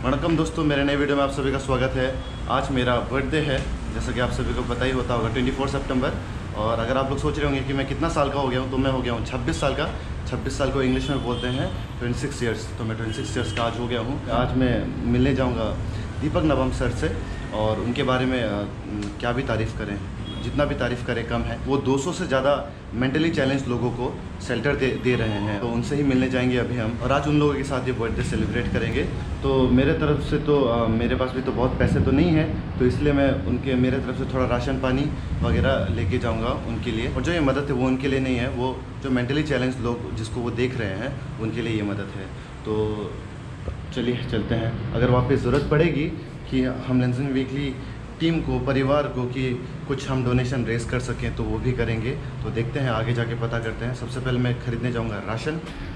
वणक्कम दोस्तों, मेरे नए वीडियो में आप सभी का स्वागत है। आज मेरा बर्थडे है, जैसा कि आप सभी को पता ही होता होगा, 24 सितंबर। और अगर आप लोग सोच रहे होंगे कि मैं कितना साल का हो गया हूँ, तो मैं हो गया हूँ 26 साल का। 26 साल को इंग्लिश में बोलते हैं 26 ईयर्स। तो मैं 26 ईयर्स का आज हो गया हूँ। आज मैं मिलने जाऊँगा दीपक नवम सर से, और उनके बारे में क्या भी तारीफ़ करें, जितना भी तारीफ़ करें कम है। वो 200 से ज़्यादा मेंटली चैलेंज लोगों को शेल्टर दे रहे हैं, तो उनसे ही मिलने जाएंगे अभी हम। और आज उन लोगों के साथ ये बर्थडे सेलिब्रेट करेंगे। तो मेरे तरफ से तो मेरे पास भी तो बहुत पैसे तो नहीं है, तो इसलिए मैं मेरे तरफ से थोड़ा राशन पानी वगैरह लेके जाऊंगा उनके लिए। और जो ये मदद है वो उनके लिए नहीं है, वो जो मेंटली चैलेंज लोग जिसको वो देख रहे हैं उनके लिए ये मदद है। तो चलिए चलते हैं। अगर वापस ज़रूरत पड़ेगी कि हम लेंसन वीकली टीम को, परिवार को, कि कुछ हम डोनेशन रेज कर सकें, तो वो भी करेंगे। तो देखते हैं, आगे जाके पता करते हैं। सबसे पहले मैं ख़रीदने जाऊंगा राशन।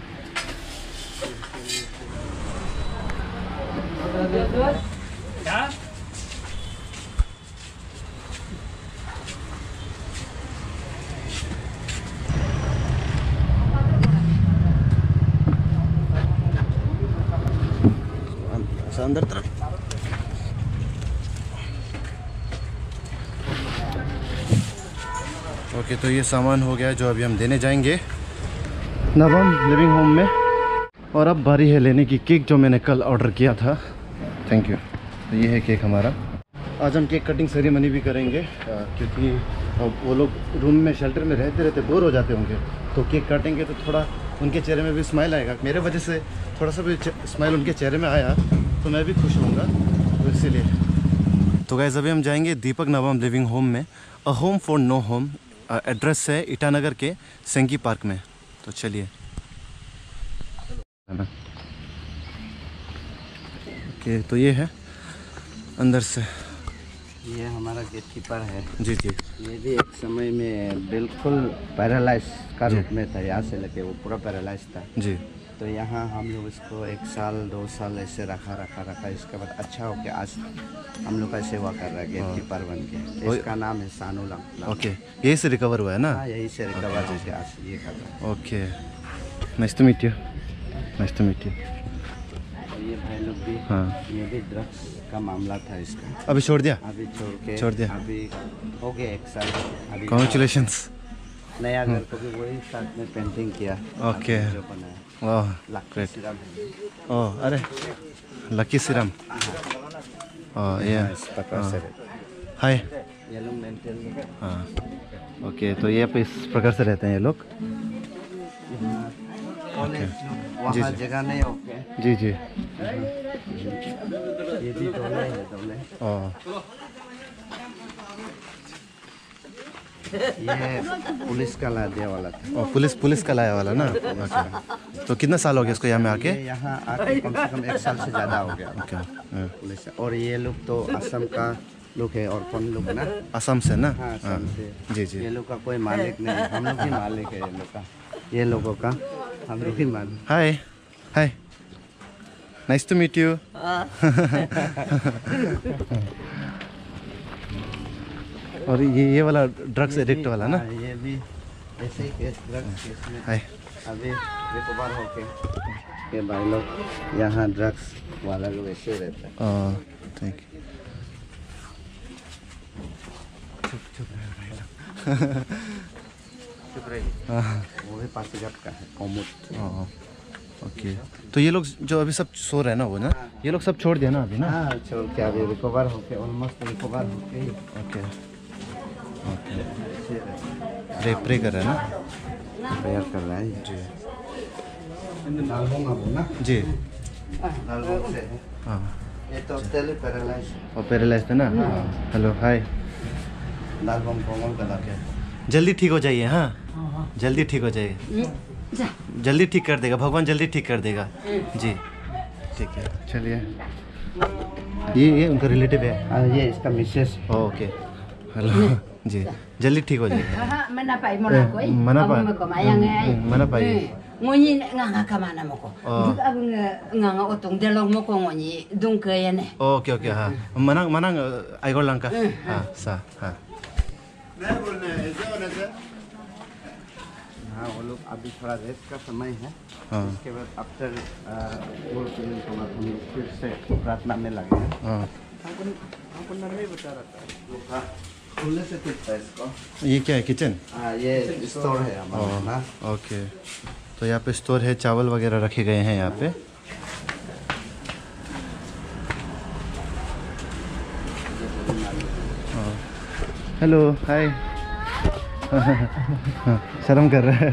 अंदर तरफ ओके, तो ये सामान हो गया जो अभी हम देने जाएंगे नवम लिविंग होम में। और अब बारी है लेने की केक, जो मैंने कल ऑर्डर किया था। Thank you. तो ये है केक हमारा। आज हम केक कटिंग सेरेमनी भी करेंगे, क्योंकि वो लोग रूम में शेल्टर में रहते रहते बोर हो जाते होंगे, तो केक काटेंगे तो थोड़ा उनके चेहरे में भी स्माइल आएगा। मेरे वजह से थोड़ा सा भी स्माइल उनके चेहरे में आया तो मैं भी खुश होऊंगा, तो इसीलिए। तो गाइस, अभी हम जाएंगे दीपक नवम लिविंग होम में, a home for no home. Address है ईटानगर के सेंकी पार्क में। तो चलिए। ओके, तो ये है अंदर से। ये हमारा गेट कीपर है। जी जी। ये भी एक समय में बिल्कुल पैरालाइज का रूप में था, यहाँ से लेके वो पूरा पैरालाइज था जी। तो यहाँ हम लोग इसको 1 साल 2 साल ऐसे रखा। इसके बाद अच्छा हो गया, आज हम लोग का सेवा कर रहा है गेट कीपर बन के। इसका नाम है सानुलम। ओके, यही से रिकवर हुआ है ना? हाँ, यही से रिकवर हो गया, आज ये कर रहा है। Okay, nice to meet you. Nice to meet you. और ये भाई लोग भी, हाँ, ये भी ड्रग्स का मामला था इसका। अभी छोड़ दिया? अभी छोड़ दिया। अभी हो गया 1 साल। अभी कॉन्ग्रेचुलेशंस। नया घर को भी वही साथ में पेंटिंग किया। ओके, जो बनाया वाह, लकी सिरम। ओह, अरे लकी सिरम। ओह, ये इस प्रकार से हाय। ये लोग मेंटेन। हाँ, ओके, तो ये पे इस प्रकार से रहते हैं ये लोग। वहाँ जगह नहीं। ओके जी जी। ये भी दोले। ओह, ये पुलिस का लाने वाला था। और पुलिस का लाया वाला ना? ओके, तो कितना साल हो गया इसको यहाँ में आके? ये यहाँ आके कम से कम 1 साल से ज़्यादा हो गया। Okay, police. और ये लोग तो असम का लोग है, और कौन लोग ना? असम से ना? हाँ, असम से। जी जी। ये लोग का कोई मालिक नहीं, हम लोग ही मालिक है ये लोग का। ये लोगों का हम लोग ही मालिक। Hi hi, nice to meet you. और ये वाला ड्रग्स एडिक्ट वाला ना? ये भी ऐसे ही केस, ड्रग्स केस में हाय। अभी रिकवर होके के भाई लोग यहाँ ड्रग्स वाला लोग ऐसे रहता है। Oh, thank you. चुप रहे। हाँ, वो भी पासीघाट का है, कोमुट। ओके, तो ये लोग जो अभी सब सो रहे हैं ना, वो ना, ये लोग सब छोड़ दिया ना अभी ना? हाँ, छोड़ के अभी रिकवर होके, ऑलमोस्ट रिकवर होके ही ओके ओके, ऐसे रहता है। प्रे कर रहे हैं ना? प्रेयर कर रहा है जी नालबोंग अब ना? जी। नालबोंग से है। हाँ, ये तो टेली पैरालाइज और पैरालाइज है ना? हेलो, हाय। नालबोंग कोमल का लगे। जल्दी ठीक हो जाइए। हाँ, जल्दी ठीक हो जाइए। जल्दी ठीक कर देगा भगवान, जल्दी ठीक कर देगा जी। ठीक है, चलिए। ये उनका रिलेटिव है? ये इसका मिसेस। ओके, हेलो जी, जल्दी ठीक हो जाएगा। Mana pai mona koi. Mana pa? Ko mayang ai. Mana pa? Ngoni nganga kamana moko. Duk ab nganga otong delong moko ngoni dung ke ne. Okay okay, हाँ, मनंग आइगोर लंका। हाँ सा, हाँ। हाँ, वो लोग लोग अभी थोड़ा रेस्ट का समय है। हाँ। उसके बाद आफ्टर फोर पीरियड के बाद हम लोग फिर से प्रार्थना में लगे हैं। हाँ। हमको नहीं बता रहा था खुले से दिखता है इसको। ये क्या है, किचन? हाँ, ये स्टोर है हमारा ना। ओके, तो यहाँ पे स्टोर है, चावल वगैरह रखे गए हैं यहाँ पे। Hello, hi. शर्म कर रहा है।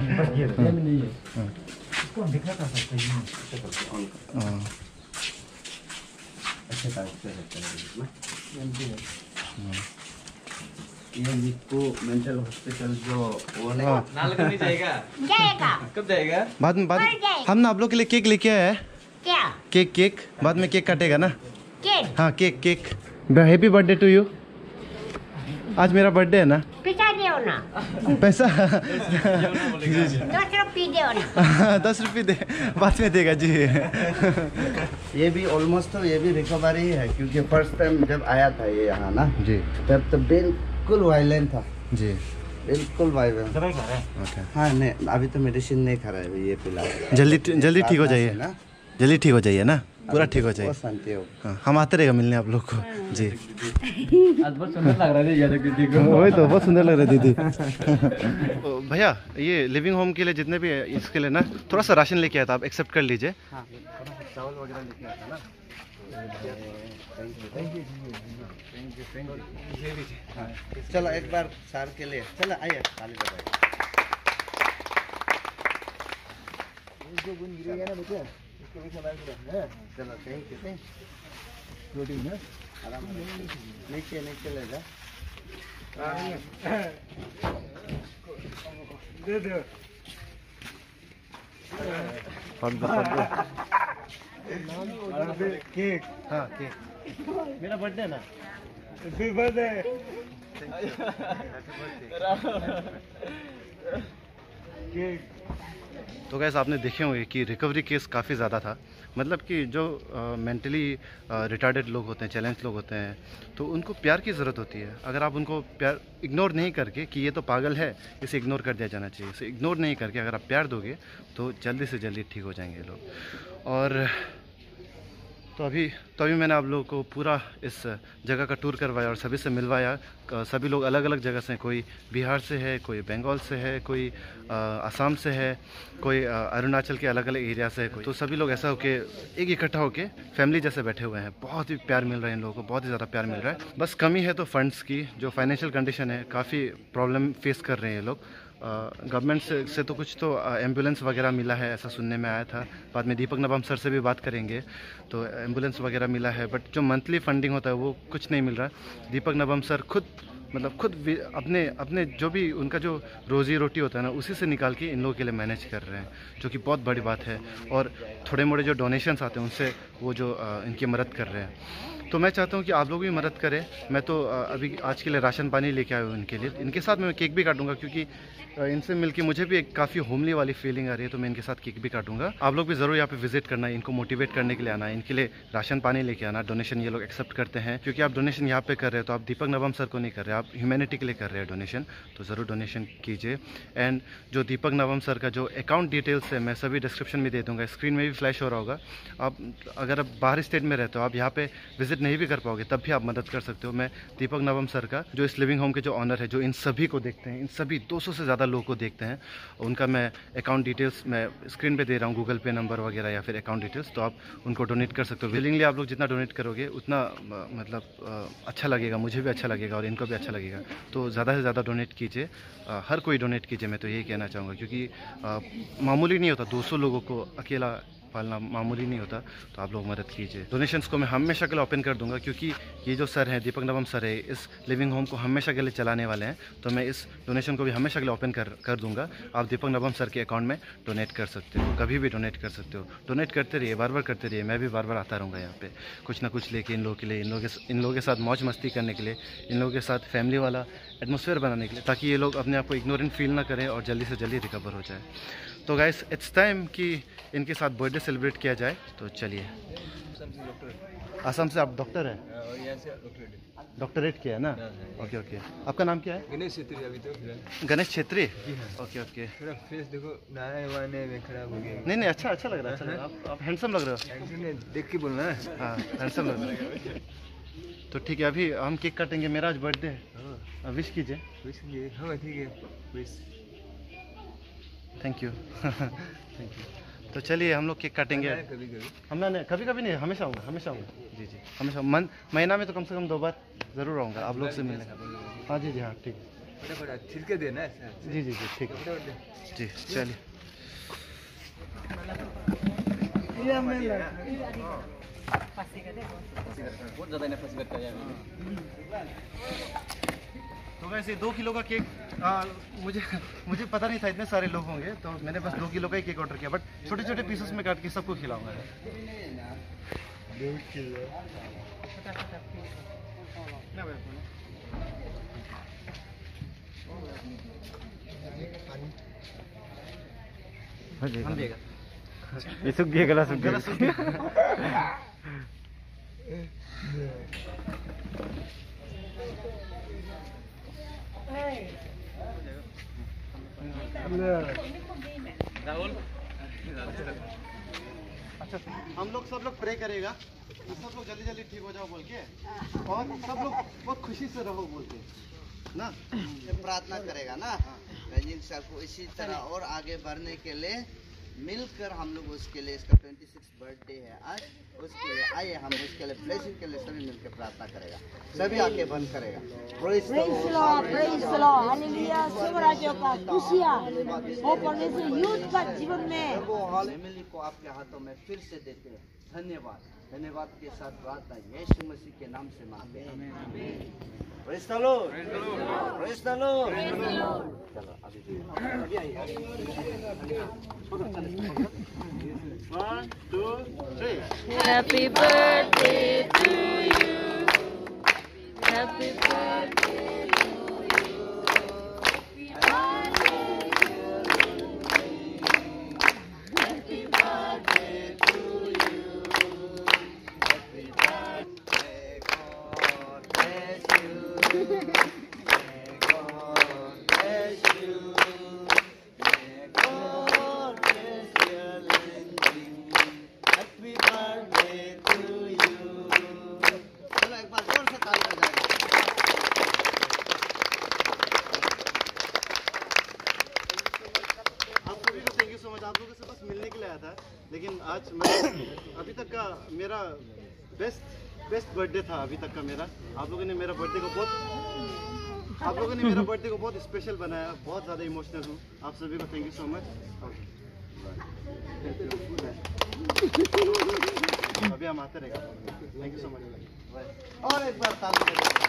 ये निक्को मेंटल हॉस्पिटल जो वो नहीं नहीं जाएगा। कब जाएगा? बाद में हम ना आप लोग के लिए केक लेके आए हैं। क्या केक बाद में केक काटेगा ना। केक हाँ, cake. Happy birthday to you. आज मेरा बर्थडे है ना। पिता दो ना, पैसा 10 रुपये दो ना। 10 रुपये दे, बाद में देगा जी। ये भी ऑलमोस्ट तो ये भी रिकवरी है, क्योंकि फर्स्ट टाइम जब आया था ये यहाँ ना, जी तब तो बिल्कुल वायलेंट था, जी। बिल्कुल वायलेंट। ओके, हाँ नहीं, अभी तो मेडिसिन नहीं खा रहा है ये पिला। जल्दी ठीक हो जाइए ना, जल्दी ठीक हो जाइए ना, पूरा ठीक हो जाइए। बहुत शांति हो। हाँ, हम आते रहेगा मिलने आप लोग को जी। आज बहुत सुंदर लग रहा है ये दीदी को। वही तो, बहुत सुंदर लग रहा है दीदी। भैया, ये लिविंग होम के लिए जितने भी है, इसके लिए ना थोड़ा सा राशन लेके आया था, आप एक्सेप्ट कर लीजिए। हाँ, चावल वगैरह लेके आया था ना। चलो एक बार सर के लिए, चलो आइए खाली बताइए। चलो थैंक यू। आराम नीचे ले जा। केक, हाँ केक। मेरा बर्थडे ना। तो गैस, आपने देखे होंगे कि रिकवरी केस काफ़ी ज़्यादा था। मतलब कि जो मेंटली रिटार्डेड लोग होते हैं, चैलेंज लोग होते हैं, तो उनको प्यार की ज़रूरत होती है। अगर आप उनको प्यार इग्नोर नहीं करके कि ये तो पागल है, इसे इग्नोर कर दिया जाना चाहिए, इसे इग्नोर नहीं करके अगर आप प्यार दोगे तो जल्दी से जल्दी ठीक हो जाएंगे लोग। और तो अभी मैंने आप लोगों को पूरा इस जगह का टूर करवाया और सभी से मिलवाया। सभी लोग अलग अलग जगह से हैं, कोई बिहार से है, कोई बंगाल से है, कोई असम से है, कोई अरुणाचल के अलग अलग एरिया से है कोई। तो सभी लोग ऐसा होके एक इकट्ठा होके फैमिली जैसे बैठे हुए हैं। बहुत ही प्यार मिल रहा है इन लोगों को, बहुत ही ज़्यादा प्यार मिल रहा है। बस कमी है तो फंड्स की, जो फाइनेंशियल कंडीशन है, काफ़ी प्रॉब्लम फेस कर रहे हैं ये लोग। गवर्नमेंट से तो कुछ तो एम्बुलेंस वगैरह मिला है, ऐसा सुनने में आया था। बाद में दीपक नवम सर से भी बात करेंगे, तो एम्बुलेंस वगैरह मिला है, बट जो मंथली फंडिंग होता है वो कुछ नहीं मिल रहा। दीपक नवम सर खुद अपने जो भी उनका जो रोज़ी रोटी होता है ना, उसी से निकाल के इन लोगों के लिए मैनेज कर रहे हैं, जो कि बहुत बड़ी बात है। और थोड़े मोड़े जो डोनेशंस आते हैं उनसे वो जो इनकी मदद कर रहे हैं। तो मैं चाहता हूँ कि आप लोग भी मदद करें। मैं तो अभी आज के लिए राशन पानी लेके आया हूँ इनके लिए। इनके साथ मैं केक भी काटूंगा, क्योंकि इनसे मिलके मुझे भी एक काफ़ी होमली वाली फीलिंग आ रही है, तो मैं इनके साथ केक भी काटूंगा। आप लोग भी ज़रूर यहाँ पे विजिट करना, इनको मोटिवेट करने के लिए आना, इनके लिए राशन पानी लेके आना। डोनेशन ये लोग एक्सेप्ट करते हैं, क्योंकि आप डोनेशन यहाँ पे कर रहे हो तो आप दीपक नवम सर को नहीं कर रहे, आप ह्यूमैनिटी के लिए कर रहे हैं डोनेशन। तो ज़रूर डोनेशन कीजिए। एंड जो दीपक नवम सर का जो अकाउंट डिटेल्स है, मैं सभी डिस्क्रिप्शन में दे दूँगा, स्क्रीन में भी फ्लैश हो रहा होगा। आप अगर आप बाहर स्टेट में रहते हो, आप यहाँ पे विजिट नहीं भी कर पाओगे, तब भी आप मदद कर सकते हो। मैं दीपक नवम सर का, जो इस लिविंग होम के जो ऑनर है, जो इन सभी को देखते हैं, इन सभी 200 से ज़्यादा लोगों को देखते हैं, उनका मैं अकाउंट डिटेल्स मैं स्क्रीन पे दे रहा हूँ, गूगल पे नंबर वगैरह या फिर अकाउंट डिटेल्स, तो आप उनको डोनेट कर सकते हो। विलिंगली आप लोग जितना डोनेट करोगे उतना मतलब अच्छा लगेगा, मुझे भी अच्छा लगेगा और इनको भी अच्छा लगेगा। तो ज़्यादा से ज़्यादा डोनेट कीजिए, हर कोई डोनेट कीजिए, मैं तो यही कहना चाहूँगा, क्योंकि मामूली नहीं होता 200 लोगों को अकेला पालना, मामूली नहीं होता। तो आप लोग मदद कीजिए। डोनेशंस को मैं हमेशा के लिए ओपन कर दूंगा, क्योंकि ये जो सर हैं, दीपक नवम सर है, इस लिविंग होम को हमेशा के लिए चलाने वाले हैं, तो मैं इस डोनेशन को भी हमेशा के लिए ओपन कर दूंगा। आप दीपक नवम सर के अकाउंट में डोनेट कर सकते हो, कभी भी डोनेट कर सकते हो। डोनेट करते रहिए, बार बार करते रहिए, मैं भी बार बार आता रहूँगा यहाँ पे कुछ ना कुछ लेके इन लोगों के लिए, इन लोगों के साथ मौज मस्ती करने के लिए, इन लोगों के साथ फैमिली वाला एटमॉस्फेयर बनाने के लिए, ताकि ये लोग अपने आप को इग्नोरेंट फील ना करें और जल्दी से जल्दी रिकवर हो जाए। तो गाइस इट्स टाइम कि इनके साथ बर्थडे सेलिब्रेट किया जाए। तो चलिए। असम से आप डॉक्टर हैं? डॉक्टरेट किया है ना? Okay okay. आपका नाम क्या है? गणेश छेत्री। अभी तो गणेश छेत्री। Okay okay. थोड़ा फेस देखो नहाए वाने में खराब हो गया। नहीं अच्छा लग रहा है, अच्छा लग रहा है। आप हैंडसम लग रहे हो। देख के बोलना है। हाँ हैंडसम लग रहा है। तो ठीक है, अभी हम केक काटेंगे। मेरा आज बर्थडे है, विश कीजिए। विश कीजिए। हाँ ठीक है, wish. Thank you thank you. तो चलिए हम लोग केक काटेंगे। कभी कभी हमने कभी नहीं, हमेशा आऊँगा जी हमेशा। महीना में तो कम से कम 2 बार ज़रूर आऊँगा आप लोग से मिलने। हाँ जी हाँ ठीक है। फटाफट छिड़के देना। जी ठीक है जी। चलिए बहुत ज़्यादा इन्हें फंस करता है। तो वैसे 2 किलो का केक मुझे पता नहीं था इतने सारे लोग होंगे, तो मैंने बस 2 किलो का ही केक ऑर्डर किया। बट छोटे छोटे पीसेस में काट के सबको खिलाऊंगा। ये सूख गया, गला सूख गया। राहुल अच्छा, हम लोग सब लोग प्रे करेगा कि सब लोग जल्दी जल्दी ठीक हो जाओ बोल के, और सब लोग बहुत खुशी से रहो बोल के ना। प्रार्थना करेगा ना रंजीत सर को इसी तरह और आगे बढ़ने के लिए मिलकर हम लोग उसके लिए, इसका 26 बर्थडे है आज, उसके लिए आइए हम उसके लिए ब्लेसिंग के लिए सभी मिलकर प्रार्थना करेगा। सभी आके बंद करेगा। Praise the lord, hallelujah. शुभ राज्यों का खुशियाँ हो परमेश्वर यूथ का जीवन में। फैमिली को आपके हाथों में फिर से देते हैं। धन्यवाद के साथ प्रार्थना यीशु मसीह के नाम से मांगते हैं। Praise the lord, praise the lord. चलो अभी 1 2 3। Happy birthday to you. Happy birthday to you. Happy birthday to you. Happy birthday, God bless you. May God bless you. May God bless your living. Happy birthday to you. चलो एक बार जोर से ताली बजाएं। आप सभी को थैंक यू सो मच। आप लोगों से बस मिलने के लिए आया था, लेकिन आज मैं अभी तक का मेरा बेस्ट बर्थडे था अभी तक का मेरा। आप लोगों ने मेरा बर्थडे को बहुत स्पेशल बनाया। बहुत ज़्यादा इमोशनल हूँ। आप सभी को थैंक यू सो मच। अभी हम आते रहेगा। Thank you so much. और एक बार ताली बजाएं।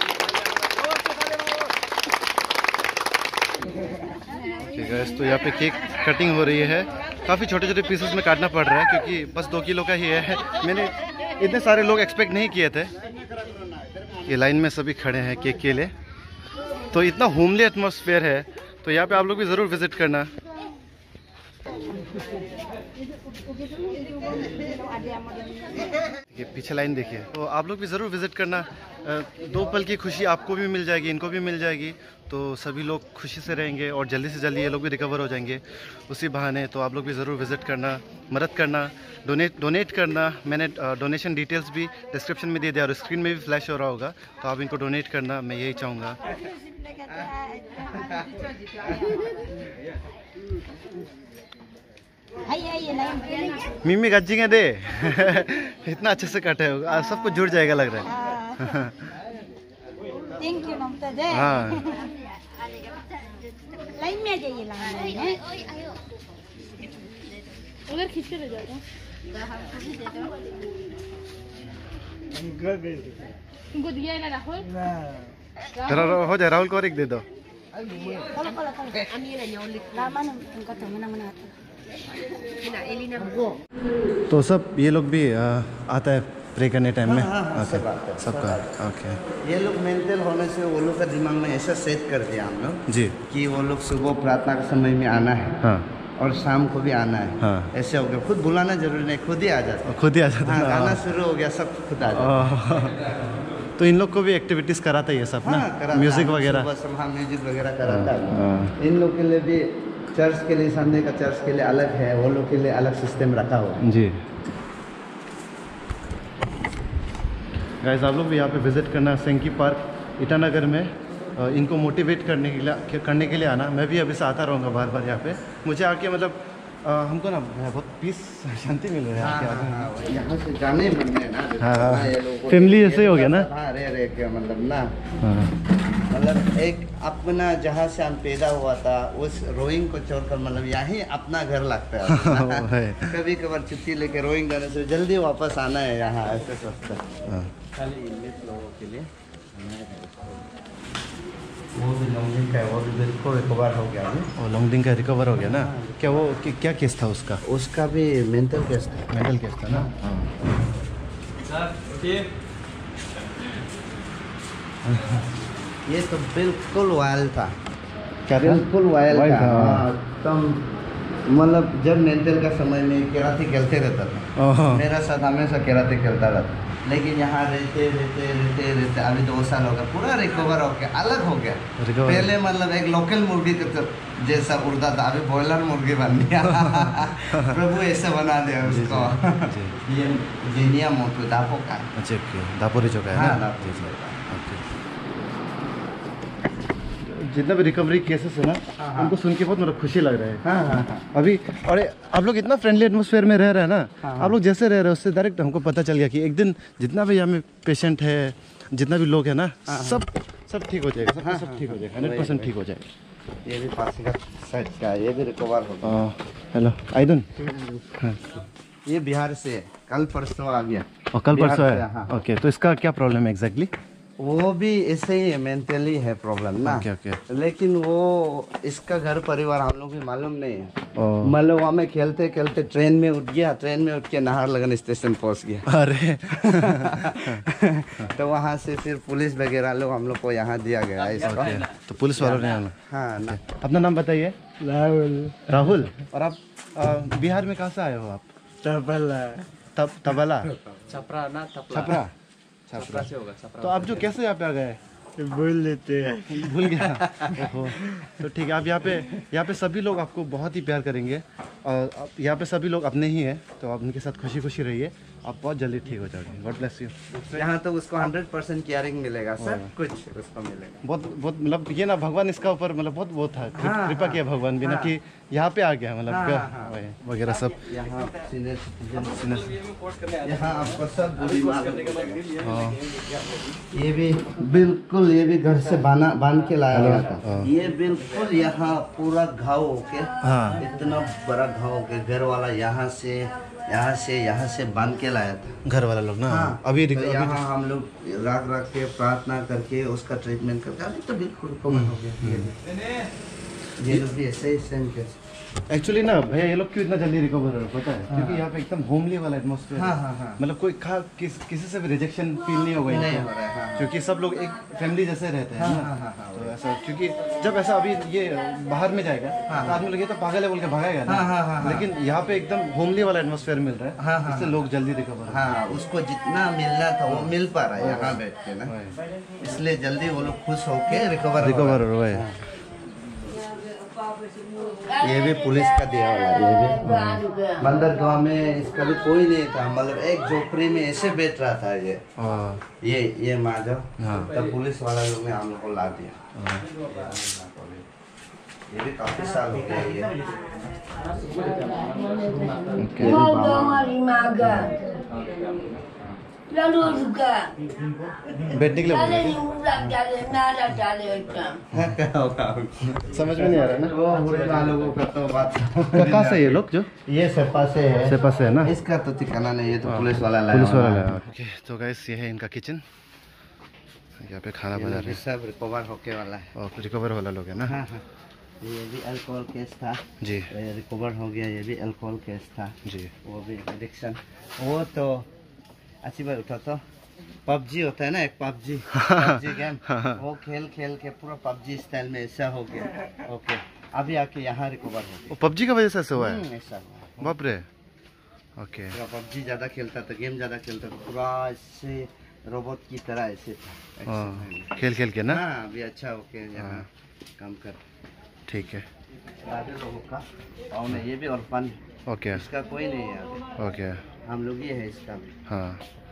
ठीक है, तो यहाँ पे केक कटिंग हो रही है। काफ़ी छोटे छोटे पीसेस में काटना पड़ रहा है क्योंकि बस 2 किलो का ही है। मैंने इतने सारे लोग एक्सपेक्ट नहीं किए थे। ये लाइन में सभी खड़े हैं केक के लिए। तो इतना होमली एटमॉस्फेयर है, तो यहाँ पे आप लोग भी ज़रूर विज़िट करना। ये पीछे लाइन देखिए, तो आप लोग भी ज़रूर विज़िट करना। 2 पल की खुशी आपको भी मिल जाएगी, इनको भी मिल जाएगी। तो सभी लोग खुशी से रहेंगे और जल्दी से जल्दी ये लोग भी रिकवर हो जाएंगे उसी बहाने। तो आप लोग भी ज़रूर विज़िट करना, मदद करना, डोनेट करना। मैंने डोनेशन डिटेल्स भी डिस्क्रिप्शन में दे दिया और स्क्रीन में भी फ्लैश हो रहा होगा, तो आप इनको डोनेट करना, मैं यही चाहूँगा। मिमी गज्जिंगे दे इतना अच्छे से काटे होगा, सब कुछ जुड़ जाएगा लग रहा है। Thank you Mamata ji. हाँ लाइन में आ जाइए, लाइन में। उधर खींच के ले जाओ। तुमको दिया है ना राहुल? हो जाए, राहुल को और एक दे दो। तो सब ये लोग भी आता है प्रे करने टाइम में? सबका ओके। ये लोग मेंटल होने से वो लोग का दिमाग में ऐसा सेट कर दिया हम लोग जी कि वो लोग सुबह प्रार्थना के समय में आना है। हाँ और शाम को भी आना है। हाँ। ऐसे हो गया, खुद बुलाना जरूरी नहीं, खुद ही आ जाता। खुद ही आ जाता हाँ, है। गाना शुरू हो गया सब खुद आ जाता। तो इन लोग को भी एक्टिविटीज़ कराता है ये सब ना, म्यूज़िक वगैरह। हाँ, म्यूजिक वगैरह कराता है। इन लोग के लिए भी चर्च के लिए, संडे का चर्च के लिए अलग है, वो लोग के लिए अलग सिस्टम रखा हुआ है। जी गाइस, आप लोग भी यहाँ पे विज़िट करना, सेंकी पार्क ईटानगर में। इनको मोटिवेट करने के लिए आना। मैं भी अभी से आता रहूँगा बार बार यहाँ पे। मुझे आके मतलब हमको ना बहुत पीस शांति मिल रहा है आके। यहाँ से जाने मन में ना, हाँ, ये लोगों को फैमिली ऐसे ही हो गया ना। हाँ, रह के मतलब ना, हाँ। मतलब एक अपना जहाँ से हम पैदा हुआ था उस रोइंग को छोड़कर मतलब यहीं अपना घर लगता है। कभी कभार छुट्टी लेके रोइंग जाने से जल्दी वापस आना है यहाँ, ऐसे सोचता है। खाली इंग्लिश लोगों के लिए। वो भी लॉन्गिंग का है, वो भी बिल्कुल रिकवर हो गया अभी। और लॉन्गडिंग का रिकवर हो गया ना। क्या वो क्या केस था उसका? उसका भी मेंटल केस था। मेंटल केस था ना। ये तो बिल्कुल वायल था। क्या था? बिल्कुल वायल वायल था। था, हाँ। हाँ, एकदम मतलब जब मेंटल का समय में कराटे खेलते रहता था। मेरा साथ हमेशा कराटे खेलता रहता, लेकिन यहाँ रहते अभी 2 साल हो गया, पूरा रिकवर हो गया, अलग हो गया। पहले मतलब एक लोकल मुर्गी के जैसा उड़ता था, अभी बॉयलर मुर्गी बन गया। प्रभु ऐसा बना दिया उसको। ये जेनिया मोटू दापो का। अच्छा, दापोरी चौका है हाँ, ना? दापोरी चौका। जितना भी रिकवरी केसेस है ना, उनको सुन के बहुत मतलब खुशी लग रहा है। हाँ। अभी और आप लोग इतना फ्रेंडली एटमॉस्फेयर में रह रहे हैं ना। आप लोग जैसे रह रहे हैं उससे डायरेक्ट हमको पता चल गया कि एक दिन जितना भी यहाँ में पेशेंट है, जितना भी लोग है ना, सब ठीक हो जाएगा। सब ठीक हो जाएगा, 100% ठीक हो जाएगा। ये भी पास का साइड का, ये भी रिकवर हो गया। Hello Aidan. ये बिहार से है, कल परसों आ गया। और कल बिहार परसों से, है। हाँ। ओके, तो इसका क्या प्रॉब्लम है एग्जैक्टली? वो भी ऐसे ही है, मेंटली है प्रॉब्लम ना। ओके। लेकिन वो इसका घर परिवार हम लोग भी मालूम नहीं है। ओह। मलवा में खेलते खेलते ट्रेन में उठ के नाहरलगुन स्टेशन पहुंच गया। अरे तो वहाँ से फिर पुलिस वगैरह लोग हम लोग को यहाँ दिया गया है इसको। तो पुलिस वालों ने आना। हाँ ना। अपना नाम बताइए। राहुल। और आप बिहार में कहाँ से आए हो आप? तबला। छपरा ना छपरा से होगा, छपरा। तो आप जो कैसे यहाँ पे आ गए? भूल लेते हैं। भूल गया। ओहो। तो ठीक है, आप यहाँ पे सभी लोग आपको बहुत ही प्यार करेंगे और यहाँ पे सभी लोग अपने ही हैं, तो आप उनके साथ खुशी खुशी रहिए, आप बहुत जल्दी ठीक हो जाओगे। God bless you. यहाँ तो उसको 100% केयरिंग मिलेगा, सब कुछ उसको मिलेगा। बहुत मतलब ये ना भगवान इसका ऊपर मतलब बहुत वो था, कृपा किया भगवान भी ना कि यहाँ पे आ गया मतलब वगैरह सब। यहाँ सीनियर सिटीजन, यहाँ आपको सब बीमार ये भी बिल्कुल, ये भी घर से बांध के लाया गया था। ये बिल्कुल यहाँ पूरा घाव होके, इतना बड़ा घाव होके घर वाला यहाँ से बांध के लाया था। घर वाला लोग ना। अभी तो यहाँ हम लोग रात के प्रार्थना करके उसका ट्रीटमेंट करके अभी तो बिल्कुल रिकवर हो गया। ये लोग भी ऐसे ही सेम केस। एक्चुअली ना भैया, ये लोग क्यों इतना जल्दी रिकवर हो रहे हैं पता है? क्योंकि यहाँ पे एकदम होमली वाला एटमॉस्फेयर है। मतलब कोई किसी से भी रिजेक्शन फील नहीं होगा यहाँ पे, क्योंकि सब लोग एक फैमिली जैसे रहते हैं ना। तो ऐसा, क्योंकि जब ऐसा अभी ये बाहर में जाएगा तो आदमी लोग ये तो पागल है बोल के भागेगा ना, लेकिन यहाँ पे एकदम होमली वाला एटमॉस्फेयर मिल रहा है, इससे लोग जल्दी रिकवर। हाँ, उसको जितना मिलना था वो मिल पा रहा है यहाँ बैठ के ना, इसलिए जल्दी वो लोग खुश होके रिकवर हो रहा है। ये भी पुलिस का दिया हुआ है। ये भी बंदरगांव में इसका भी कोई नहीं था, मतलब एक झोपड़ी में ऐसे बैठ रहा था ये माधव। तब पुलिस वाला लोग ने हम लोग को ला दिया। ये भी काफी साल हो गया ये। बैठने के लिए समझ में नहीं आ रहा ना। वो बुरे वालों का तो बात। कहाँ से ये लोग? जो ये सेपा से है ना। इसका तो ठिकाना नहीं, ये तो पुलिस वाला लाया। ओके, तो गाइस ये है इनका किचन, यहाँ पे खाना बना रहे हैं। सब रिकवर होके वाला है। और रिकवर वाला लोग है ना। ये भी अल्कोहल केस था जी, रिकवर हो गया। ये भी अल्कोहल केस था जी। वो भी एडिक्शन। वो तो अच्छी बात उठा तो पबजी होता है ना, एक पबजी गेम, वो खेल के पूरा पबजी स्टाइल में ऐसा हो गया। ओके। अभी आके यहाँ रिकवर हो वो पबजी का वजह से ऐसा हुआ है? ऐसा हुआ। बाप रे। ओके। पबजी ज्यादा खेलता था, गेम ज्यादा खेलता था, पूरा ऐसे रोबोट की तरह ऐसे था। खेल खेल के ना। हाँ, अभी अच्छा होके यहाँ काम कर। ठीक है। आधे लोगों का और ये भी ऑर्फन है, ओके इसका कोई नहीं है अभी। ओके। हम लोग ये है इसका भी। हाँ।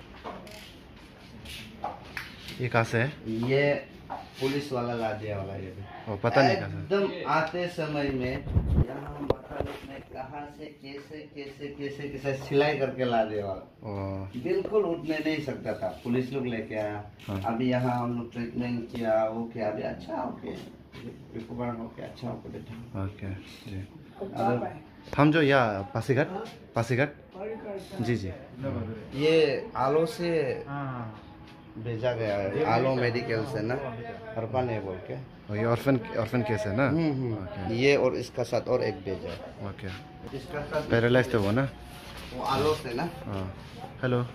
ये कहाँ से है? ये पुलिस वाला ला दिया वाला ये भी। ओ, पता नहीं कहाँ से। एकदम आते समय में यहाँ माता लोग ने कहाँ से कैसे कैसे कैसे कैसे सिलाई करके ला दिया वाला। ओ, बिल्कुल उठने नहीं सकता था, पुलिस लोग लेके आया। हाँ। अभी यहाँ हम लोग ट्रीटमेंट किया, वो किया, अभी अच्छा होके रिकवर होके अच्छा होके बैठा। ओके जी। हम जो यहाँ पासीघाट जी जी। ये आलो से भेजा गया है, आलो मेडिकल से ना, अर्बन है बोल के। और ये ऑर्फन केस है ना? ओके ये और इसका साथ और एक भेजा है। ओके। इसका साथ पैरालाइज थे वो ना? वो आलो से ना। हाँ। हेलो।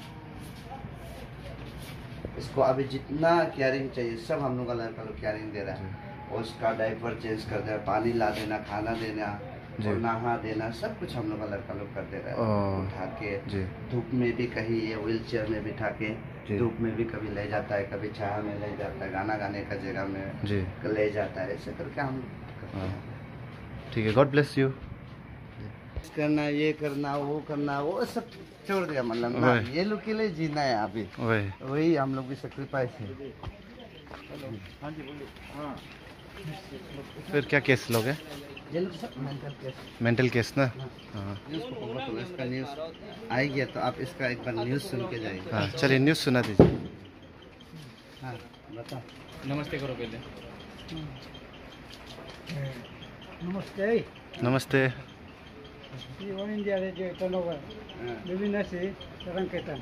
इसको अभी जितना केयरिंग चाहिए सब हम लोग का लड़का लोग केयरिंग दे रहा है। और उसका डायपर चेंज कर देना, पानी ला देना, खाना देना और नहा देना, सब कुछ हम लोग का लड़का लोग कर दे रहा है। उठा के धूप में भी कहीं ये व्हील चेयर में बिठा के धूप में भी कभी ले जाता है, कभी छाया में ले जाता है, गाना गाने का जगह में ले जाता है, ऐसे करके हम करते हैं। ठीक है, गॉड ब्लेस यू। करना, ये करना, वो करना, वो सब छोड़ दिया, मतलब ना ये लोग के लिए जीना है अभी। वही हम लोग भी सेक्रीफाइस है। फिर क्या केस लोगे? मेंटल केस ना? हाँ। इसका न्यूज़ आई गया तो आप इसका एक बार न्यूज़ सुन के जाइए। हाँ चलिए, न्यूज़ सुना दीजिए। हाँ बताओ। नमस्ते करो पहले। नमस्ते। नमस्ते। ऑल इंडिया रेडियो टर्नओवर विभिन्नसी तरंकेतन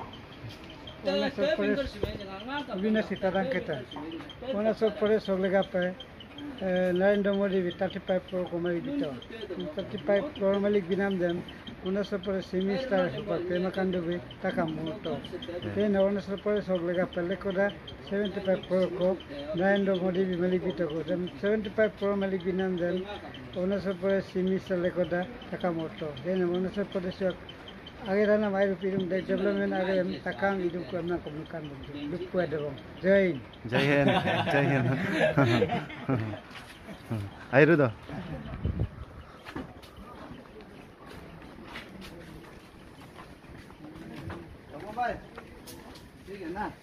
विभिन्नसी तरंकेतन अरुणाचल प्रदेश होगलेगापे Narendra Modi 35 crore komari dito 35 crore malik binam dem Arunachal Pradesh Minister Pemakando bi takamoto then Arunachal Pradesh hoglegape lekoda 75 crore ko Narendra Modi bi malik bito ko 75 crore malik binam dem Arunachal Pradesh Minister lekoda takamoto then Arunachal Pradesh आगे रहना हमारे पीरुम development आगे हम तकाम इधर को अपना communication look को दे रहा जय हिंद जय हिंद जय हिंद आई रुदा ठीक है ना।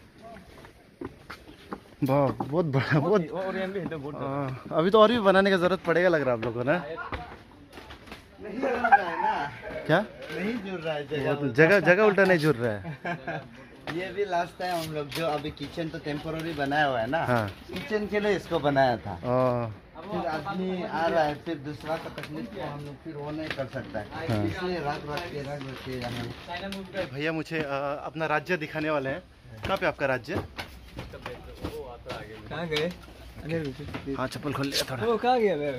बहुत बड़ा, बहुत अभी तो और भी बनाने की जरूरत पड़ेगा लग रहा है आप लोगों को ना? नहीं जुड़ रहा है ना। क्या नहीं जुड़ रहा है जगह उल्टा नहीं जुड़ रहा है। ये भी लास्ट टाइम हम लोग जो अभी किचन तो टेम्पोररी बनाया हुआ है ना। हाँ। किचन के लिए इसको बनाया था। फिर आदमी आ रहा है, फिर दूसरा का तकलीफ को हम लोग फिर वो नहीं कर सकता है, इसलिए रात के यहाँ। भैया मुझे अपना राज्य दिखाने वाले हैं। कहाँ पे आपका राज्य? कहाँ गए? हाँ चप्पल खोल लिया थोड़ा। वो कहाँ गया?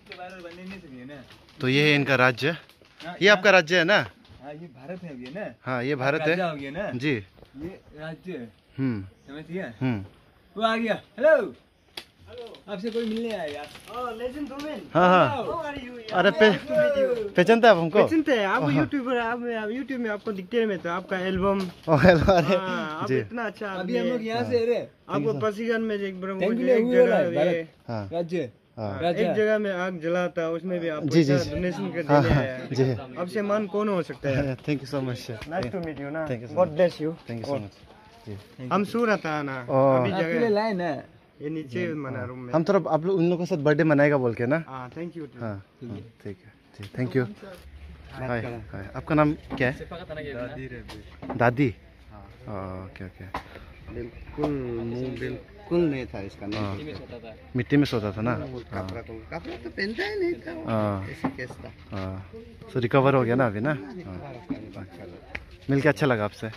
तो ये है इनका राज्य। ये आपका राज्य है ना? हाँ ये भारत है अभी ना? हाँ ये भारत है हो गया ना? जी। ये राज्य है। समझ गया? वो आ गया। हेलो, आपसे कोई मिलने आया? हाँ हाँ। अरे पहचानते हैं आप हमको? पहचानते हैं आप? यूट्यूबर, आप यूट्यूब में आपको दिखते हैं तो आपका एल्बम जी इतना अच्छा। अभी हम लोग यहाँ से रहे। आपको पासीघाट में एक राज्य एक जगह में आग जला था, उसमें भी आप जी जी डोनेशन कर देने आए जी। हैं। आपसे मान कौन हो सकता है? Thank you so much. Nice to meet you ना। Thank you so God much. Bless you. Thank you so much. हम सूरत है ना, अभी आपके लिए जगह लाए ना? ये नीचे मना रूम में। हम थोड़ा आप लोग उन लोगों के साथ बर्थडे मनाएगा बोल के ना? हाँ थैंक यू। हाँ ठीक है जी, थैंक यू। हाय हाय, आपका नाम क्या है? दादी। Okay okay. बिल्कुल मुंह बिल्कुल नहीं था इसका, नहीं। मिट्टी में सोता था ना? कपड़ा तो पहनता ही नहीं था, ऐसे केस था। सो रिकवर हो गया ना अभी ना? मिल के अच्छा लगा आपसे।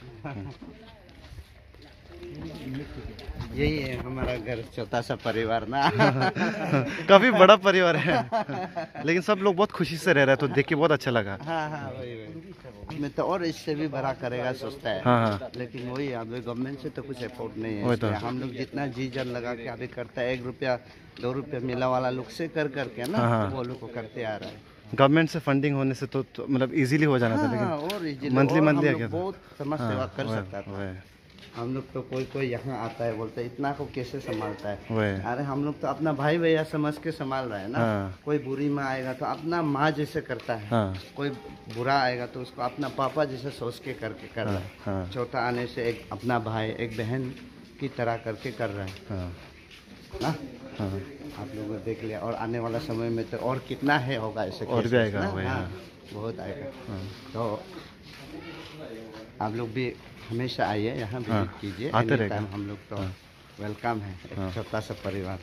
यही है हमारा घर, छोटा सा परिवार ना। काफी बड़ा परिवार है लेकिन सब लोग बहुत खुशी से रह रहे हैं, तो देख के बहुत अच्छा लगा। हाँ हाँ वही में तो और इससे भी बड़ा करेगा सोचता है। हाँ। लेकिन वही अभी गवर्नमेंट से तो कुछ अफोर्ड नहीं है, वही तो। इसलिए हम लोग जितना जी जान लगा के अभी करता है, 1 रुपया 2 रुपया मिला वाला लोग से कर करके ना, हाँ। वो लोग को करते आ रहा है। गवर्नमेंट से फंडिंग होने से तो मतलब इजीली हो जाना था, हाँ, लेकिन और easily, मंथली और मंथली हम आ गया लोग था। बहुत समाज सेवा कर हाँ, सकता था। वही। हम लोग तो कोई यहाँ आता है बोलता है इतना को कैसे संभालता है। वही। अरे हम लोग तो अपना भाई भैया समझ के संभाल रहे हैं ना। हाँ। कोई बुरी माँ आएगा तो अपना माँ जैसे करता है, हाँ। कोई बुरा आएगा तो उसको अपना पापा जैसे सोच के करके कर रहा है। हाँ। छोटा आने से एक अपना भाई एक बहन की तरह करके कर रहा है हाँ। ना। हाँ। आप लोगों ने देख लिया, और आने वाला समय में तो और कितना है होगा ऐसे और भी cases आएगा, ना। वही, हाँ, हाँ। बहुत आएगा। हाँ। तो आप लोग भी हमेशा आइए यहाँ, हाँ, विजिट कीजिए। आते Anytime रहेगा। हम लोग तो हाँ। वेलकम है, एक हाँ। छोटा सा परिवार।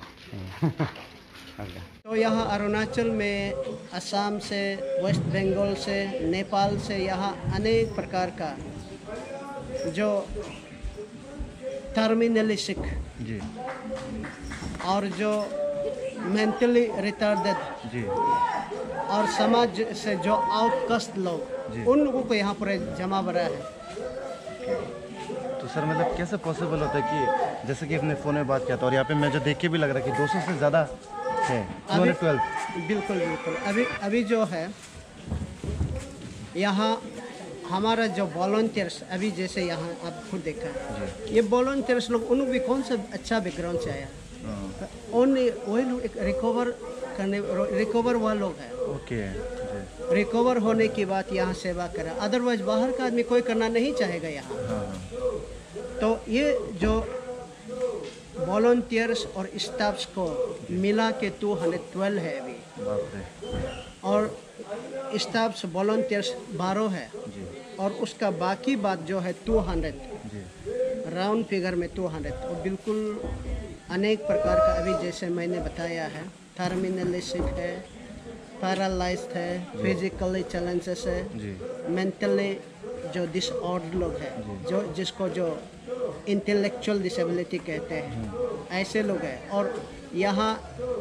तो यहाँ अरुणाचल में असम से, वेस्ट बंगाल से, नेपाल से, यहाँ अनेक प्रकार का जो टर्मिनली सिक जी और जो मेंटली रिटार्डेड जी और समाज से जो आउटकास्ट जी। लोग, उन लोगों को यहाँ पर जमा बना है। तो सर मतलब कैसे पॉसिबल होता है कि जैसे कि अपने फ़ोन में बात किया था, और यहाँ पे मैं जो देख के भी लग रहा है कि 200 से ज़्यादा है, 212। बिल्कुल बिल्कुल। अभी जो है यहाँ हमारा जो वॉलंटियर्स, अभी जैसे यहाँ आप खुद देखा है, ये वॉलंटियर्स लोग, उन भी कौन सा अच्छा बैकग्राउंड से आया, ओनली वही लोग एक रिकवर हुआ लोग है। ओके जी। रिकवर होने की बात यहाँ सेवा करा, अदरवाइज बाहर का आदमी कोई करना नहीं चाहेगा यहाँ। हाँ। तो ये जो वॉलंटियर्स और स्टाफ्स को मिला के 212 है अभी, बाप रे। और स्टाफ्स वॉलंटियर्स 12 है, जी और उसका बाकी बात जो है 200, जी। राउंड फिगर में 200। और बिल्कुल अनेक प्रकार का, अभी जैसे मैंने बताया है, टर्मिनली सिक है, पैरालाइज्ड है, फिजिकली चैलेंजेस है, जी। मेंटली जो डिसऑर्डर लोग हैं, जो जिसको जो इंटेलेक्चुअल डिसेबिलिटी कहते हैं, ऐसे लोग हैं। और यहाँ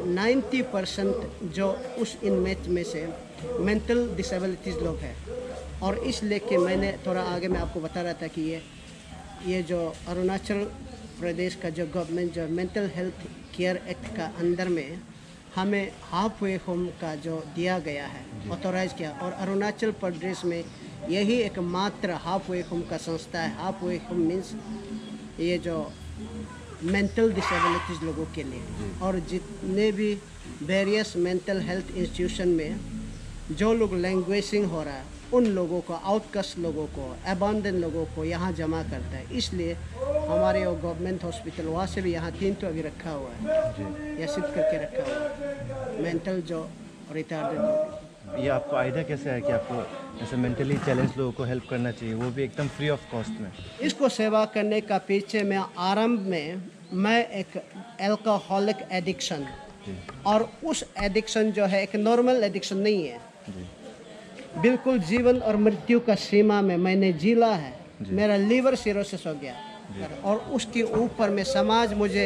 90% जो उस इनमेट में से मेंटल डिसेबिलिटीज़ लोग हैं। और इसलिए कि मैंने थोड़ा आगे मैं आपको बता रहा था कि ये जो अरुणाचल प्रदेश का जो गवर्नमेंट जो मेंटल हेल्थ केयर एक्ट का अंदर में हमें हाफ वे होम का जो दिया गया है, ऑथोराइज किया, और अरुणाचल प्रदेश में यही एकमात्र हाफ वे होम का संस्था है। हाफ वे होम मीन्स ये जो मेंटल डिसेबिलिटीज़ लोगों के लिए, और जितने भी वेरियस मेंटल हेल्थ इंस्टीट्यूशन में जो लोग लैंग्वेजिंग हो रहा है, उन लोगों को, आउटकास्ट लोगों को, अबैंडन लोगों को यहाँ जमा करता है। इसलिए हमारे वो गवर्नमेंट हॉस्पिटल, वहाँ से भी यहाँ 3 तो अभी रखा हुआ है, या शिफ्ट करके रखा हुआ है, मेंटल जो रिटार्डेड लोग। ये आपको आइडिया कैसे है कि आपको ऐसे मेंटली चैलेंज लोगों को हेल्प करना चाहिए, वो भी एकदम फ्री ऑफ कॉस्ट में? इसको सेवा करने का पीछे में आरंभ में मैं एक अल्कोहलिक एडिक्शन, और उस एडिक्शन जो है एक नॉर्मल एडिक्शन नहीं है, बिल्कुल जीवन और मृत्यु का सीमा में मैंने जीला है। मेरा लीवर सिरोसिस हो गया, और उसके ऊपर में समाज मुझे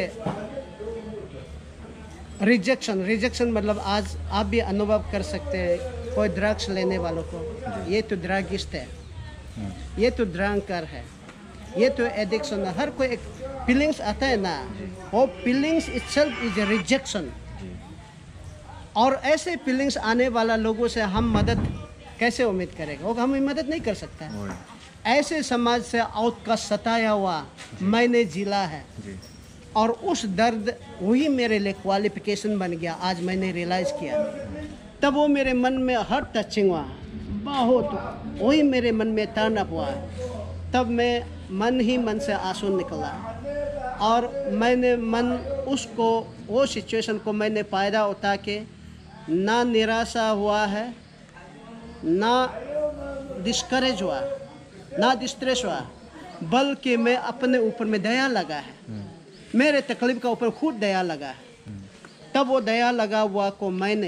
रिजेक्शन मतलब आज आप भी अनुभव कर सकते हैं, कोई ड्रग्स लेने वालों को, ये तो ड्रगिस्ट है, ये तो ड्रंकर है, ये तो एडिक्शन है। हर कोई एक फीलिंग्स आता है ना, वो feelings itself is a rejection. और ऐसे फीलिंग्स आने वाला लोगों से हम मदद कैसे उम्मीद करेगा, वो हमें मदद नहीं कर सकता है। ऐसे समाज से आउटकास्ट सताया हुआ मैंने जिला है, और उस दर्द वही मेरे लिए क्वालिफिकेशन बन गया। आज मैंने रियलाइज़ किया, तब वो मेरे मन में हर टचिंग हुआ बहुत, वही मेरे मन में टर्न अप हुआ। तब मैं मन ही मन से आंसू निकला, और मैंने मन उसको, वो सिचुएशन को मैंने फ़ायदा उठा के ना निराशा हुआ है, ना डिस्करेज हुआ, ना डिस्ट्रेस हुआ, बल्कि मैं अपने ऊपर में दया लगा है, मेरे तकलीफ का ऊपर खुद दया लगा है। तब वो दया लगा हुआ को मैंने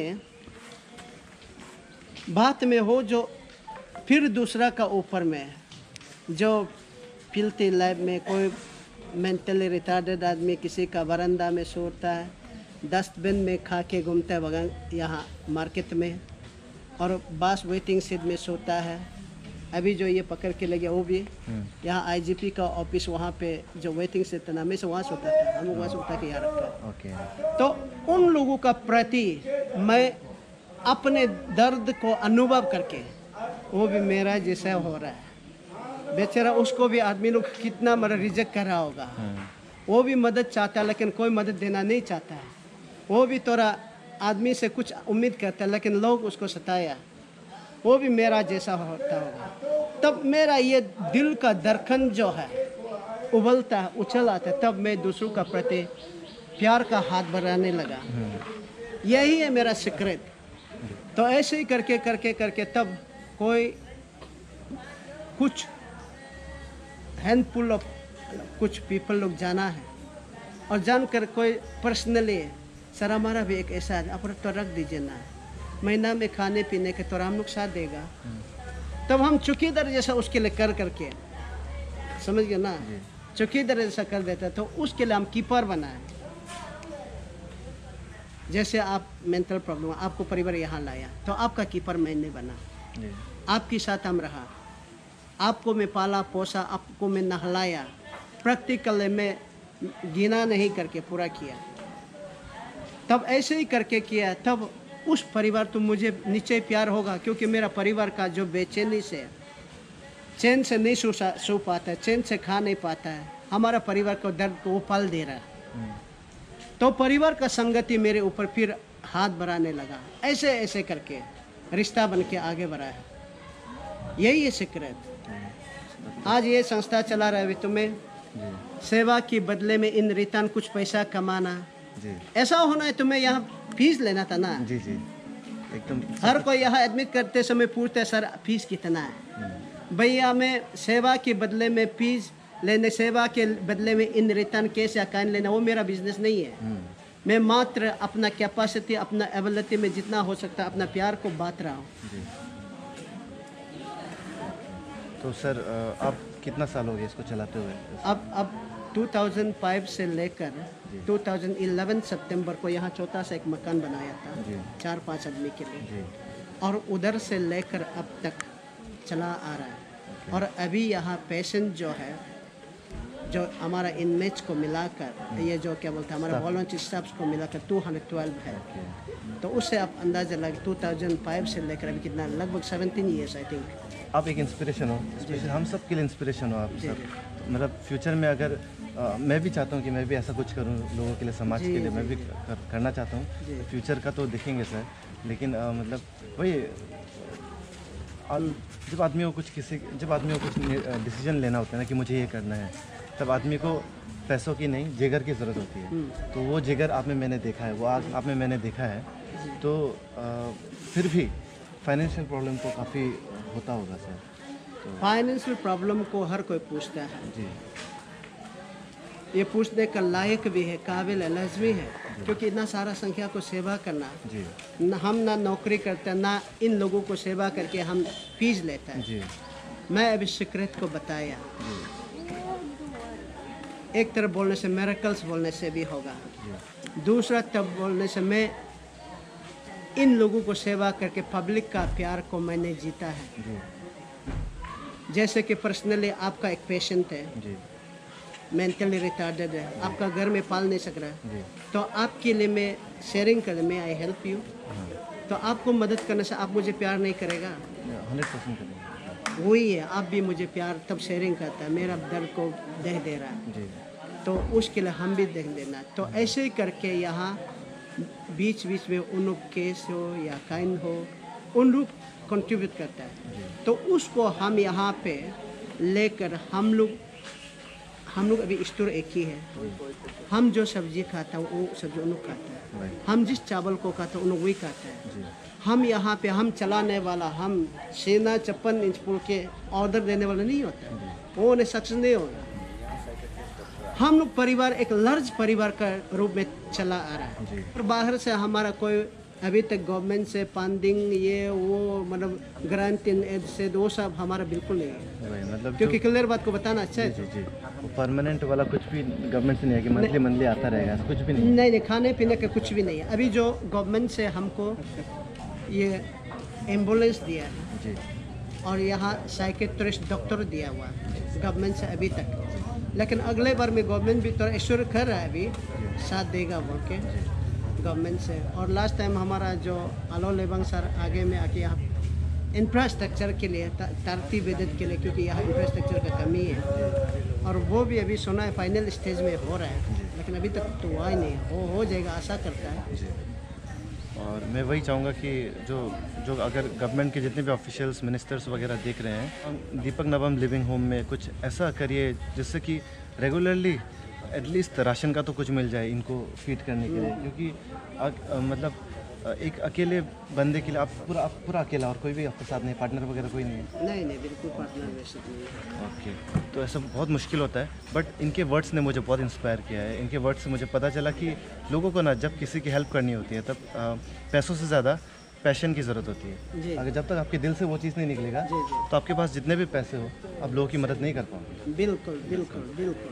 बात में हो जो फिर दूसरा का ऊपर में, जो फिल्थी लाइफ में कोई मेंटली रिटार्डेड आदमी किसी का बरंदा में सोता है, डस्टबिन में खा के घूमता है बगल यहाँ मार्केट में, और बस वेटिंग सीट में सोता है, अभी जो ये पकड़ के ले गया वो भी यहाँ IGP का ऑफिस वहाँ पे जो वेटिंग से तनामे से वहाँ से उठा था, हम लोग वहाँ से उठा के यहाँ रखा। ओके। तो उन लोगों का प्रति मैं अपने दर्द को अनुभव करके, वो भी मेरा जैसा हो रहा है बेचारा, उसको भी आदमी लोग कितना मतलब रिजेक्ट कर रहा होगा, वो भी मदद चाहता है लेकिन कोई मदद देना नहीं चाहता है, वो भी थोड़ा आदमी से कुछ उम्मीद करता है लेकिन लोग उसको सताया, वो भी मेरा जैसा होता होगा। तब मेरा ये दिल का धड़कन जो है उबलता है, उछल आता है, तब मैं दूसरों का प्रति प्यार का हाथ बढ़ाने लगा। यही है मेरा सीक्रेट। तो ऐसे ही करके करके करके तब कोई कुछ हैंडफुल ऑफ कुछ पीपल लोग जाना है और जानकर कोई पर्सनली सर हमारा भी एक ऐसा है, आप तो रख दीजिए ना, महीना में खाने पीने के तो हम लोग साथ देगा। तब हम चौकीदार जैसा उसके लिए कर करके, समझ गए ना, चौकीदार जैसा कर देता, तो उसके लिए हम कीपर बनाए। जैसे आप मेंटल प्रॉब्लम, आपको परिवार यहाँ लाया तो आपका कीपर मैंने बना, आपके साथ हम रहा, आपको मैं पाला पोसा, आपको मैं नहलाया, प्रैक्टिकल में गिना नहीं करके पूरा किया। तब ऐसे ही करके किया, तब उस परिवार तो मुझे नीचे प्यार होगा, क्योंकि मेरा परिवार का जो बेचैनी से चैन से नहीं सो पाता है, चैन से खा नहीं पाता है, हमारा परिवार को दर्द को वो पल दे रहा है। तो परिवार का संगति मेरे ऊपर फिर हाथ बढ़ाने लगा, ऐसे ऐसे करके रिश्ता बन के आगे बढ़ा है। यही है सीक्रेट। आज ये संस्था चला रहा है तुम्हें सेवा के बदले में इन रिटर्न कुछ पैसा कमाना, ऐसा होना है। तुम्हें यहाँ फीस लेना था ना, जी जी एकदम। हर कोई यहाँ एडमिट करते समय पूछते सर फीस कितना है, भैया मैं सेवा के बदले में फीस लेने, सेवा के बदले में इन रिटर्न केस या काइन लेना, वो मेरा बिजनेस नहीं है। मैं मात्र अपना कैपेसिटी, अपना एबिलिटी में जितना हो सकता है अपना प्यार को बांट रहा हूँ। तो सर आप कितना साल हो गया इसको चलाते हुए? अब 2005 से लेकर 2011 सितंबर को यहाँ छोटा सा एक मकान बनाया था 4-5 आदमी के लिए, और उधर से लेकर अब तक चला आ रहा है। और अभी यहाँ पेशेंट जो है, जो हमारा इनमेट्स को मिलाकर, ये जो क्या बोलते हैं हमारा वॉलंटियर स्टाफ्स को मिलाकर 212 है। तो उससे आप अंदाज़ा लगे 2005 से लेकर अभी कितना, लगभग 17 ईयर्स आई थिंक। आप एक इंस्पिरेशन हो, हम सब के लिए इंस्पिरेशन हो आप सर। मतलब फ्यूचर में अगर मैं भी चाहता हूँ कि मैं भी ऐसा कुछ करूँ लोगों के लिए, समाज के लिए मैं भी करना चाहता हूँ। फ्यूचर का तो देखेंगे सर, लेकिन मतलब वही जब आदमी को कुछ डिसीजन लेना होता है ना कि मुझे ये करना है, तब आदमी को पैसों की नहीं जिगर की ज़रूरत होती है। तो वो जिगर आप में मैंने देखा है, वो आप में मैंने देखा है। तो फिर भी फाइनेंशियल प्रॉब्लम तो काफ़ी होता होगा सर। तो फाइनेंशियल प्रॉब्लम को हर कोई पूछता है जी, ये पूछने का लायक भी है, काबिल है, लाजमी है, क्योंकि इतना सारा संख्या को सेवा करना जी हम ना नौकरी करते हैं, ना इन लोगों को सेवा करके हम फीस लेते हैं। जी मैं अभी सीक्रेट को बताया, एक तरफ बोलने से मिरेकल्स बोलने से भी होगा, दूसरा तब बोलने से मैं इन लोगों को सेवा करके पब्लिक का प्यार को मैंने जीता है। जैसे कि पर्सनली आपका एक पेशेंट है, मेंटली रिटार्डेड है, आपका घर में पाल नहीं सक रहा है, तो आपके लिए मैं शेयरिंग कर, मैं आई हेल्प यू, तो आपको मदद करने से आप मुझे प्यार नहीं करेगा? 100% करेंगे। वही है, आप भी मुझे प्यार तब शेयरिंग करता है, मेरा दर्द को देख दे रहा है, तो उसके लिए हम भी देख देना। तो ऐसे ही करके यहाँ बीच बीच में उन लोग केस हो या काइन हो, उन लोग कंट्रीब्यूट करता है, तो उसको हम यहाँ पे लेकर हम लोग अभी स्टोर एक ही है, हम जो सब्जी खाता है वो सब्जी उन लोग खाता है, हम जिस चावल को खाता है उन लोग वही खाता है। हम यहाँ पे हम चलाने वाला, हम सेना 56 इंच पुल के ऑर्डर देने वाला नहीं होता है, वो उन्हें सक्सेस नहीं होगा। हम लोग परिवार एक लार्ज परिवार का रूप में चला आ रहा है, और बाहर से हमारा कोई अभी तक गवर्नमेंट से फंडिंग ये वो मतलब ग्रांट एड से वो सब हमारा बिल्कुल नहीं है, मतलब क्योंकि क्लियर बात को बताना अच्छा है। जी वो परमानेंट वाला कुछ भी गवर्नमेंट से नहीं है कि मंथली आता रहेगा, कुछ भी नहीं। नहीं, खाने पीने का कुछ भी नहीं है। अभी जो गवर्नमेंट से हमको ये एम्बुलेंस दिया है, और यहाँ साइकेट्रिस्ट डॉक्टर दिया हुआ गवर्नमेंट से अभी तक। लेकिन अगले बार में गवर्नमेंट भी तो एश्योर कर रहा है अभी साथ देगा बोल के गवर्नमेंट से। और लास्ट टाइम हमारा जो आलो लेबांग सर आगे में आके यहाँ इंफ्रास्ट्रक्चर के लिए तरती विद्युत के लिए, क्योंकि यहाँ इंफ्रास्ट्रक्चर का कमी है और वो भी अभी सुना है फाइनल स्टेज में हो रहा है, लेकिन अभी तक तो हुआ ही नहीं। हो जाएगा आशा करता है। और मैं वही चाहूँगा कि जो अगर गवर्नमेंट के जितने भी ऑफिशियल्स मिनिस्टर्स वगैरह देख रहे हैं, दीपक नवम लिविंग होम में कुछ ऐसा करिए जिससे कि रेगुलरली एटलीस्ट राशन का तो कुछ मिल जाए इनको फीड करने के लिए, क्योंकि मतलब एक अकेले बंदे के लिए आप पूरा अकेला और कोई भी आपके साथ नहीं, पार्टनर वगैरह कोई नहीं है? नहीं बिल्कुल पार्टनर वैसे नहीं। ओके, तो ऐसा बहुत मुश्किल होता है। बट इनके वर्ड्स ने मुझे बहुत इंस्पायर किया है। इनके वर्ड्स से मुझे पता चला कि लोगों को ना जब किसी की हेल्प करनी होती है तब पैसों से ज़्यादा पैशन की ज़रूरत होती है। अगर जब तक आपके दिल से वो चीज़ नहीं निकलेगा तो आपके पास जितने भी पैसे हो आप लोगों की मदद नहीं कर पाओगे। बिल्कुल बिल्कुल बिल्कुल।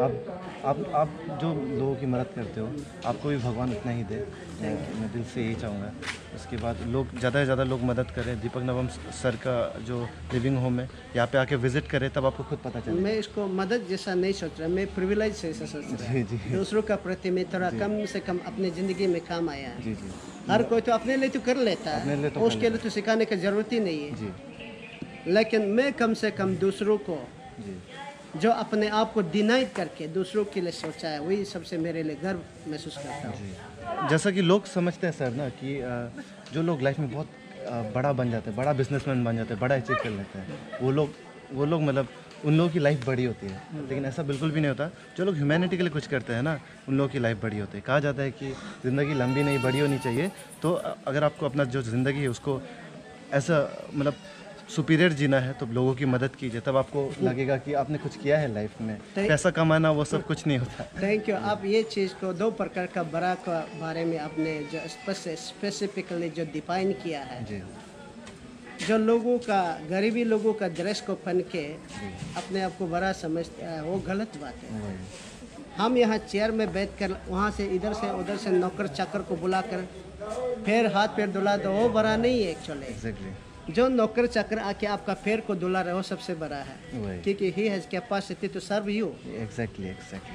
आप जो लोगों की मदद करते हो आपको भी भगवान उतना ही दे, मैं दिल से यही चाहूँगा। उसके बाद लोग ज़्यादा से ज़्यादा लोग मदद करें। दीपक नवम सर का जो लिविंग होम है यहाँ पे आके विजिट करें, तब आपको खुद पता चले। मैं इसको मदद जैसा नहीं सोच रहा, मैं प्रिविलेज से ऐसा सोच रहा हूँ। जी। दूसरों का प्रति में थोड़ा कम से कम अपनी ज़िंदगी में काम आया है। जी। हर कोई तो अपने लिए तो कर लेता है, उसके लिए तो सिखाने की ज़रूरत ही नहीं है जी। लेकिन मैं कम से कम दूसरों को जो अपने आप को डिनाई करके दूसरों के लिए सोचा है, वही सबसे मेरे लिए गर्व महसूस करता हूँ। जैसा कि लोग समझते हैं सर ना कि जो लोग लाइफ में बहुत बड़ा बन जाते हैं, बड़ा बिजनेसमैन बन जाते हैं, बड़ा अचीव कर लेते हैं, वो लोग मतलब उन लोगों की लाइफ बड़ी होती है। लेकिन ऐसा बिल्कुल भी नहीं होता। जो लोग ह्यूमैनिटी के लिए कुछ करते हैं ना, उन लोगों की लाइफ बड़ी होती है। कहा जाता है कि ज़िंदगी लंबी नहीं बड़ी होनी चाहिए। तो अगर आपको अपना जो ज़िंदगी है उसको ऐसा मतलब सुपीरियर जीना है तो लोगों की मदद कीजिए, तब आपको लगेगा कि आपने कुछ किया है लाइफ में। पैसा कमाना वो सब कुछ नहीं होता। Thank you. आप ये चीज़ को दो प्रकार का बड़ा के बारे में आपने जो स्पेसिफिकली जो डिफाइन किया है जी। जो लोगों का गरीबी लोगों का ड्रेस को पहन के अपने आप को बड़ा समझते हैं, वो गलत बात है। हम यहाँ चेयर में बैठकर वहाँ से इधर से उधर से नौकर चाकर को बुलाकर फिर हाथ पैर धुला दो, वो बड़ा नहीं है एक्चुअली। एग्जैक्टली। जो नौकर चाकर आके आपका पैर को धुला रहे हो सबसे बड़ा है, क्योंकि he has capacity to serve you. Exactly.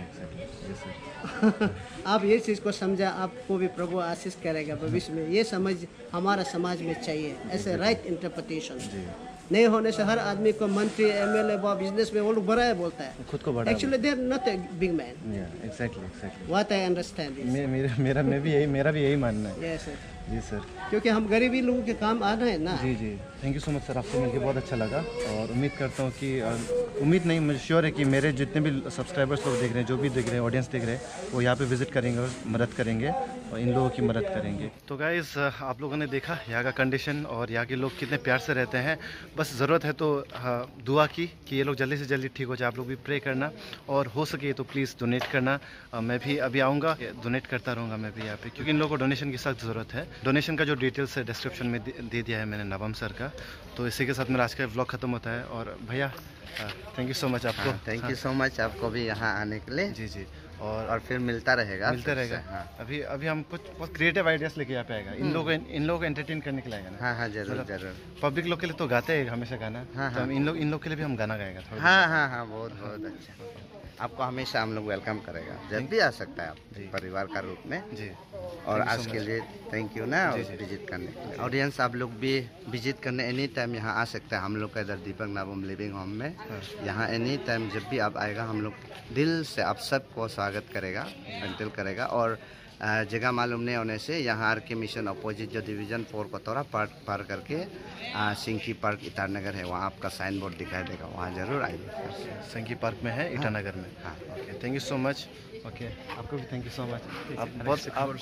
आप ये चीज़ को समझा, आपको भी प्रभु आशीष करेगा भविष्य में। ये समझ हमारा समाज में चाहिए, ऐसे राइट इंटरप्रिटेशन नहीं होने से हर आदमी को मंत्री एमएलए बिजनेस में वो लोग बड़ा है बोलता है, खुद को बड़ा। Actually they are not a big man. Exactly what I understand. मेरा भी यही मानना है। Yes sir. जी सर, क्योंकि हम गरीबी लोगों के काम आ रहे हैं ना। जी। Thank you so much sir, आपसे मिलकर बहुत अच्छा लगा। और उम्मीद करता हूँ कि उम्मीद नहीं, मुझे श्योर है कि मेरे जितने भी सब्सक्राइबर्स लोग देख रहे हैं, जो भी देख रहे हैं, ऑडियंस देख रहे हैं, वो यहाँ पे विजिट करेंगे और मदद करेंगे और इन लोगों की मदद करेंगे। तो गाइस, आप लोगों ने देखा यहाँ का कंडीशन और यहाँ के लोग कितने प्यार से रहते हैं। बस ज़रूरत है तो दुआ की कि ये लोग जल्दी से जल्दी ठीक हो जाए। आप लोग भी प्रे करना और हो सके तो प्लीज़ डोनेट करना। मैं भी अभी आऊँगा, डोनेट करता रहूँगा मैं भी यहाँ पे, क्योंकि इन लोगों को डोनेशन की सख्त ज़रूरत है। डोनेशन का जो डिटेल्स है डिस्क्रिप्शन में दे दिया है मैंने नवम सर का। तो इसी के साथ मेरा आज का व्लॉग खत्म होता है। और भैया थैंक यू सो मच आपको। थैंक यू सो मच आपको भी यहाँ आने के लिए। जी। और फिर मिलता रहेगा। हाँ। अभी हम कुछ बहुत क्रिएटिव आइडियाज़ लेके यहाँ पे आएगा। इन लोगों को एंटरटेन करने के लिए आएगा ना। हाँ जरूर। पब्लिक लोग के लिए तो गाते हैं हमेशा गाना। तो हम इन लोग के लिए भी हम गाना गाएगा थोड़ा। हाँ बहुत अच्छा। आपको हमेशा हम लोग वेलकम करेगा, जब भी आ सकता है आप परिवार का रूप में जी। और आज के लिए थैंक यू ना विजिट करने के लिए। ऑडियंस आप लोग भी विजिट करने एनी टाइम यहाँ आ सकते हैं। हम लोग का इधर दीपक नवम लिविंग होम में यहाँ एनी टाइम जब भी आप आएगा, हम लोग दिल से आप सबको स्वागत करेगा, वेलकम करेगा। और जगह मालूम नहीं होने से यहाँ आर के मिशन अपोजिट जो डिवीज़न 4 को थोड़ा पार करके सिंकी पार्क ईटानगर है, वहाँ आपका साइन बोर्ड दिखाई देगा, वहाँ ज़रूर आइए। सिंकी पार्क में है ईटानगर में। हाँ okay, thank you so much. Okay, आपको भी थैंक यू सो मच। आप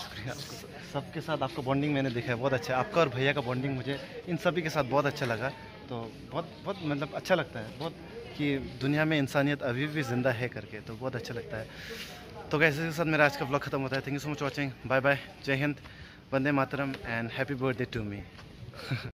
सबके साथ आपका बॉन्डिंग मैंने देखा है, बहुत अच्छा है। आपका और भैया का बॉन्डिंग मुझे इन सभी के साथ बहुत अच्छा लगा। तो बहुत मतलब अच्छा लगता है बहुत कि दुनिया में इंसानियत अभी भी ज़िंदा है करके, तो बहुत अच्छा लगता है। तो गाइस, इसके साथ मेरा आज का व्लॉग खत्म होता है। Thank you so much watching. Bye bye, जय हिंद, वंदे मातरम and happy birthday to me.